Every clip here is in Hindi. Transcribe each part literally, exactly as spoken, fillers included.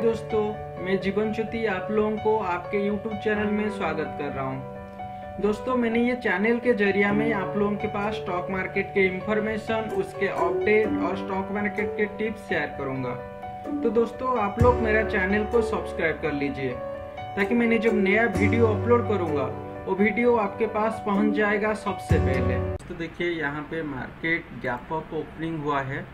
दोस्तों, मैं जीवन ज्योति आप लोगों को आपके यूट्यूब चैनल में स्वागत कर रहा हूं। दोस्तों, मैंने ये चैनल के जरिए में आप लोगों के पास स्टॉक मार्केट के इंफॉर्मेशन, उसके अपडेट और स्टॉक मार्केट के टिप्स शेयर करूंगा। तो दोस्तों, आप लोग मेरा चैनल को सब्सक्राइब कर लीजिए ताकि मैंने जब नया वीडियो अपलोड करूंगा वो वीडियो आपके पास पहुंच जाएगा सबसे पहले। तो देखिए, यहाँ पे मार्केट गैप अप ओपनिंग हुआ है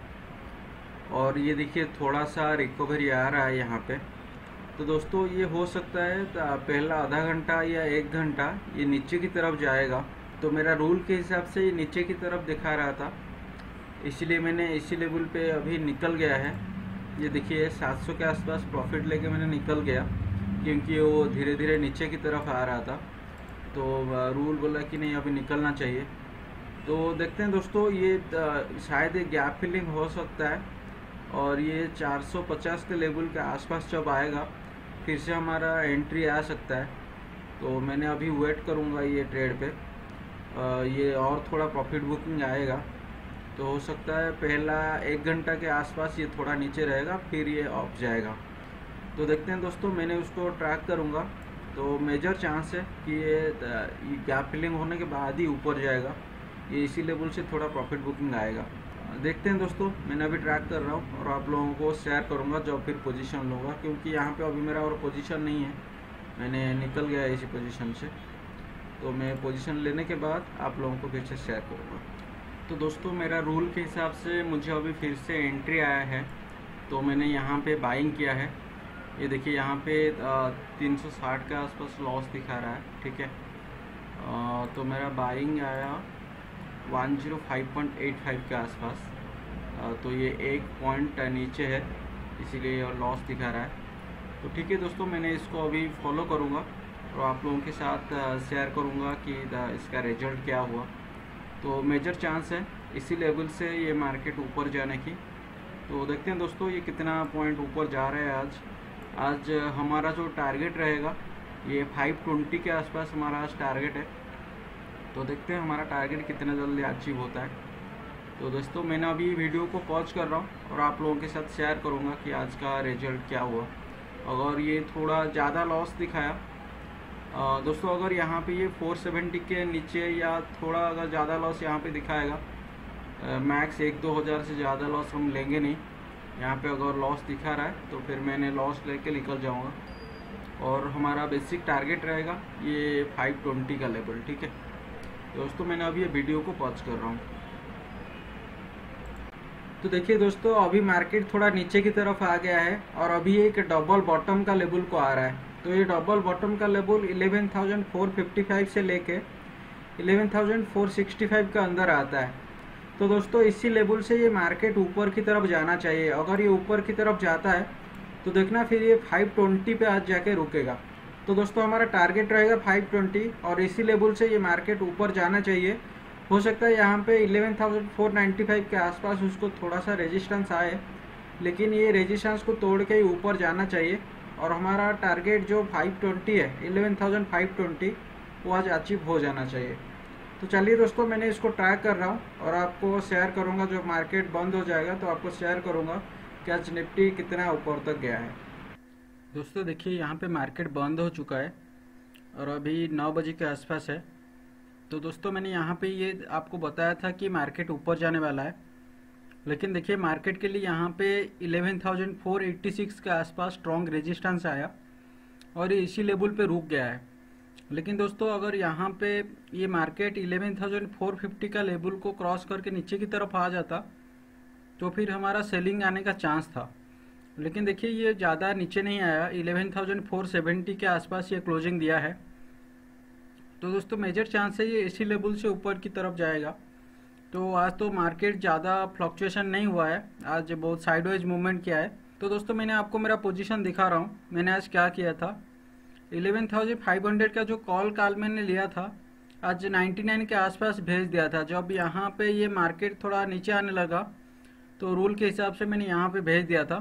और ये देखिए थोड़ा सा रिकवरी आ रहा है यहाँ पे। तो दोस्तों, ये हो सकता है पहला आधा घंटा या एक घंटा ये नीचे की तरफ जाएगा। तो मेरा रूल के हिसाब से ये नीचे की तरफ दिखा रहा था, इसलिए मैंने इसी लेवल पे अभी निकल गया है। ये देखिए सात सौ के आसपास प्रॉफिट लेके मैंने निकल गया क्योंकि वो धीरे धीरे नीचे की तरफ आ रहा था। तो रूल बोला कि नहीं अभी निकलना चाहिए। तो देखते हैं दोस्तों, ये शायद एक गैप फिलिंग हो सकता है और ये चार सौ पचास के लेवल के आसपास जब आएगा फिर से हमारा एंट्री आ सकता है। तो मैंने अभी वेट करूँगा ये ट्रेड पे। आ, ये और थोड़ा प्रॉफिट बुकिंग आएगा तो हो सकता है पहला एक घंटा के आसपास ये थोड़ा नीचे रहेगा, फिर ये अप जाएगा। तो देखते हैं दोस्तों, मैंने उसको ट्रैक करूँगा। तो मेजर चांस है कि ये गैप फिलिंग होने के बाद ही ऊपर जाएगा। ये इसी लेवल से थोड़ा प्रॉफिट बुकिंग आएगा। देखते हैं दोस्तों, मैंने अभी ट्रैक कर रहा हूँ और आप लोगों को शेयर करूँगा जब फिर पोजीशन लूँगा, क्योंकि यहाँ पे अभी मेरा और पोजीशन नहीं है, मैंने निकल गया इसी पोजीशन से। तो मैं पोजीशन लेने के बाद आप लोगों को फिर से शेयर करूँगा। तो दोस्तों, मेरा रूल के हिसाब से मुझे अभी फिर से एंट्री आया है, तो मैंने यहाँ पर बाइंग किया है। ये देखिए यहाँ पे तीन सौ साठ के आसपास लॉस दिखा रहा है, ठीक है। आ, तो मेरा बाइंग आया one zero five point eight five के आसपास। तो ये एक पॉइंट नीचे है, इसीलिए लॉस दिखा रहा है। तो ठीक है दोस्तों, मैंने इसको अभी फॉलो करूँगा और आप लोगों के साथ शेयर करूँगा कि इसका रिजल्ट क्या हुआ। तो मेजर चांस है इसी लेवल से ये मार्केट ऊपर जाने की। तो देखते हैं दोस्तों, ये कितना पॉइंट ऊपर जा रहा है आज। आज हमारा जो टारगेट रहेगा ये फाइव ट्वेंटी के आसपास हमारा आज टारगेट है। तो देखते हैं हमारा टारगेट कितना जल्दी अचीव होता है। तो दोस्तों, मैंने अभी वीडियो को पॉज कर रहा हूँ और आप लोगों के साथ शेयर करूँगा कि आज का रिजल्ट क्या हुआ। अगर ये थोड़ा ज़्यादा लॉस दिखाया दोस्तों, अगर यहाँ पे ये चार सौ सत्तर के नीचे या थोड़ा अगर ज़्यादा लॉस यहाँ पे दिखाएगा, मैक्स एक दो हज़ार से ज़्यादा लॉस हम लेंगे नहीं। यहाँ पे अगर लॉस दिखा रहा है तो फिर मैंने लॉस लेके निकल जाऊँगा और हमारा बेसिक टारगेट रहेगा ये फाइव ट्वेंटी का लेवल, ठीक है दोस्तों। मैंने अभी ये वीडियो को पॉज कर रहा हूँ। तो देखिए दोस्तों, अभी मार्केट थोड़ा नीचे की तरफ आ गया है और अभी एक डबल बॉटम का लेवल को आ रहा है। तो ये डबल बॉटम का level eleven thousand four fifty five से लेके eleven thousand four sixty five का अंदर आता है। तो दोस्तों, इसी लेवल से ये मार्केट ऊपर की तरफ जाना चाहिए। अगर ये ऊपर की तरफ जाता है तो देखना फिर ये फाइव ट्वेंटी पे आज जाके रुकेगा। तो दोस्तों, हमारा टारगेट रहेगा फाइव ट्वेंटी और इसी लेवल से ये मार्केट ऊपर जाना चाहिए। हो सकता है यहाँ पे eleven thousand four ninety five के आसपास उसको थोड़ा सा रेजिस्टेंस आए, लेकिन ये रेजिस्टेंस को तोड़ के ही ऊपर जाना चाहिए और हमारा टारगेट जो फाइव ट्वेंटी है, इलेवन थाउजेंड फाइव ट्वेंटी, वो आज अचीव हो जाना चाहिए। तो चलिए दोस्तों, मैंने इसको ट्रैक कर रहा हूँ और आपको शेयर करूँगा। जब मार्केट बंद हो जाएगा तो आपको शेयर करूँगा कि आज निफ्टी कितना ऊपर तक गया है। दोस्तों देखिए, यहाँ पे मार्केट बंद हो चुका है और अभी नौ बजे के आसपास है। तो दोस्तों, मैंने यहाँ पे ये आपको बताया था कि मार्केट ऊपर जाने वाला है, लेकिन देखिए मार्केट के लिए यहाँ पे eleven thousand four eighty six के आसपास स्ट्रॉन्ग रेजिस्टेंस आया और ये इसी लेवल पे रुक गया है। लेकिन दोस्तों, अगर यहाँ पे ये market eleven thousand four fifty का लेवल को क्रॉस करके नीचे की तरफ आ जाता तो फिर हमारा सेलिंग आने का चांस था। लेकिन देखिए, ये ज़्यादा नीचे नहीं आया, इलेवन थाउजेंड फोर सेवेंटी के आसपास ये क्लोजिंग दिया है। तो दोस्तों, मेजर चांस है ये इसी लेवल से ऊपर की तरफ जाएगा। तो आज तो मार्केट ज़्यादा फ्लक्चुएशन नहीं हुआ है, आज बहुत साइडवेज मूवमेंट किया है। तो दोस्तों, मैंने आपको मेरा पोजीशन दिखा रहा हूँ। मैंने आज क्या किया था, इलेवन थाउजेंड फाइव हंड्रेड का जो कॉल काल मैंने लिया था, आज नाइन्टी नाइन के आसपास भेज दिया था। जब यहाँ पे ये मार्केट थोड़ा नीचे आने लगा तो रूल के हिसाब से मैंने यहाँ पे भेज दिया था।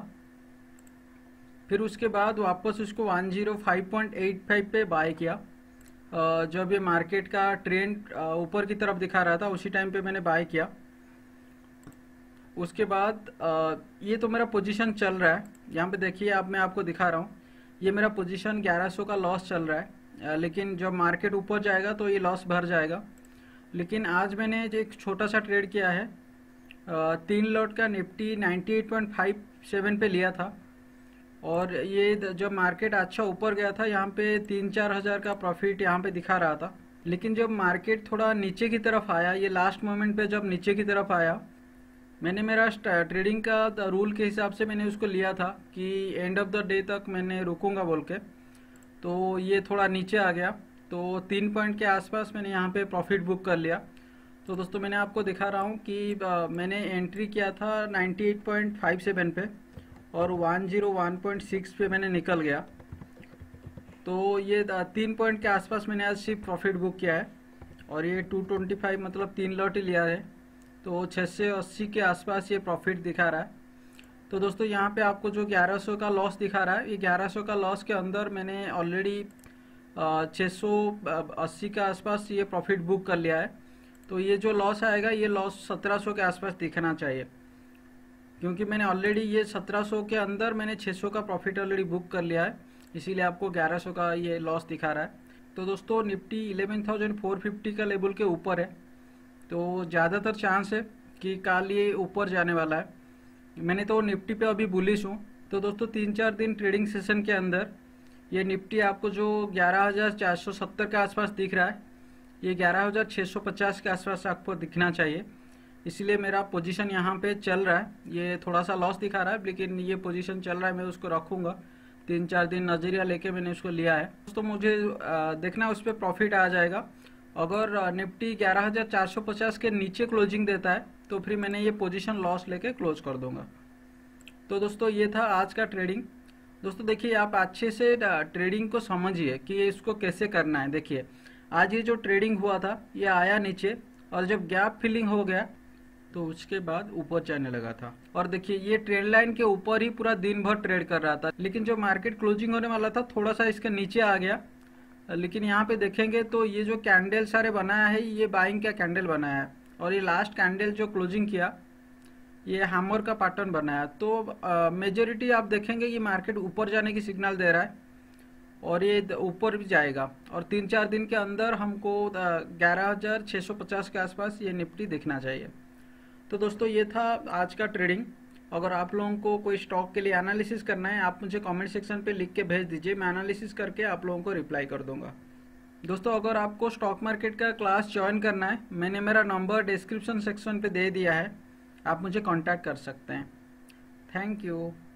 फिर उसके बाद वापस उसको one zero five point eight five पे बाय किया। जब ये मार्केट का ट्रेंड ऊपर की तरफ दिखा रहा था उसी टाइम पे मैंने बाय किया। उसके बाद आ, ये तो मेरा पोजीशन चल रहा है, यहाँ पे देखिए आप, मैं आपको दिखा रहा हूँ, ये मेरा पोजीशन ग्यारह सौ का लॉस चल रहा है, आ, लेकिन जब मार्केट ऊपर जाएगा तो ये लॉस भर जाएगा। लेकिन आज मैंने एक छोटा सा ट्रेड किया है, आ, तीन लॉट का Nifty ninety eight point five seven पे लिया था, और ये जब मार्केट अच्छा ऊपर गया था यहाँ पे तीन चार हज़ार का प्रॉफिट यहाँ पे दिखा रहा था। लेकिन जब मार्केट थोड़ा नीचे की तरफ आया, ये लास्ट मोमेंट पे जब नीचे की तरफ आया, मैंने मेरा ट्रेडिंग का रूल के हिसाब से मैंने उसको लिया था कि एंड ऑफ द डे तक मैंने रुकूंगा बोल के, तो ये थोड़ा नीचे आ गया, तो तीन पॉइंट के आसपास मैंने यहाँ पे प्रॉफिट बुक कर लिया। तो दोस्तों मैंने आपको दिखा रहा हूँ कि आ, मैंने एंट्री किया था ninety eight point five seven पे और one zero one point six पे मैंने निकल गया, तो ये तीन पॉइंट के आसपास मैंने आज सिर्फ प्रॉफिट बुक किया है, और ये टू ट्वेंटी फाइव मतलब तीन लॉट ही लिया है, तो छः सौ अस्सी के आसपास ये प्रॉफिट दिखा रहा है। तो दोस्तों यहाँ पे आपको जो ग्यारह सौ का लॉस दिखा रहा है, ये ग्यारह सौ का लॉस के अंदर मैंने ऑलरेडी छः सौ अस्सी के आसपास ये प्रॉफिट बुक कर लिया है। तो ये जो लॉस आएगा, ये लॉस सत्रह सौ के आसपास दिखना चाहिए, क्योंकि मैंने ऑलरेडी ये सत्रह सौ के अंदर मैंने छः सौ का प्रॉफिट ऑलरेडी बुक कर लिया है, इसीलिए आपको ग्यारह सौ का ये लॉस दिखा रहा है। तो दोस्तों Nifty eleven thousand four fifty का लेवल के ऊपर है, तो ज़्यादातर चांस है कि कल ये ऊपर जाने वाला है। मैंने तो निफ्टी पे अभी बुलिश हूँ। तो दोस्तों तीन चार दिन ट्रेडिंग सेशन के अंदर ये निफ्टी आपको जो ग्यारह हज़ार चार सौ सत्तर के आसपास दिख रहा है, ये ग्यारह हज़ार छः सौ पचास के आसपास आपको दिखना चाहिए, इसलिए मेरा पोजीशन यहाँ पे चल रहा है। ये थोड़ा सा लॉस दिखा रहा है, लेकिन ये पोजीशन चल रहा है, मैं उसको रखूँगा, तीन चार दिन नज़रिया लेके मैंने उसको लिया है। दोस्तों मुझे देखना उस पर प्रॉफिट आ जाएगा। अगर निफ्टी ग्यारह हज़ार चार सौ पचास के नीचे क्लोजिंग देता है तो फिर मैंने ये पोजीशन लॉस लेके क्लोज कर दूंगा। तो दोस्तों ये था आज का ट्रेडिंग। दोस्तों देखिए, आप अच्छे से ट्रेडिंग को समझिए कि इसको कैसे करना है। देखिए आज ये जो ट्रेडिंग हुआ था, ये आया नीचे, और जब गैप फिलिंग हो गया तो उसके बाद ऊपर जाने लगा था, और देखिए ये ट्रेंड लाइन के ऊपर ही पूरा दिन भर ट्रेड कर रहा था। लेकिन जो मार्केट क्लोजिंग होने वाला था, थोड़ा सा इसके नीचे आ गया। लेकिन यहाँ पे देखेंगे तो ये जो कैंडल सारे बनाया है, ये बाइंग का कैंडल बनाया है, और ये लास्ट कैंडल जो क्लोजिंग किया, ये हैमर का पैटर्न बनाया। तो मेजोरिटी आप देखेंगे ये मार्केट ऊपर जाने की सिग्नल दे रहा है, और ये ऊपर भी जाएगा, और तीन चार दिन के अंदर हमको ग्यारह हज़ार छः सौ पचास के आसपास ये निफ्टी दिखना चाहिए। तो दोस्तों ये था आज का ट्रेडिंग। अगर आप लोगों को कोई स्टॉक के लिए एनालिसिस करना है, आप मुझे कमेंट सेक्शन पे लिख के भेज दीजिए, मैं एनालिसिस करके आप लोगों को रिप्लाई कर दूंगा। दोस्तों अगर आपको स्टॉक मार्केट का क्लास ज्वाइन करना है, मैंने मेरा नंबर डिस्क्रिप्शन सेक्शन पे दे दिया है, आप मुझे कांटेक्ट कर सकते हैं। Thank you.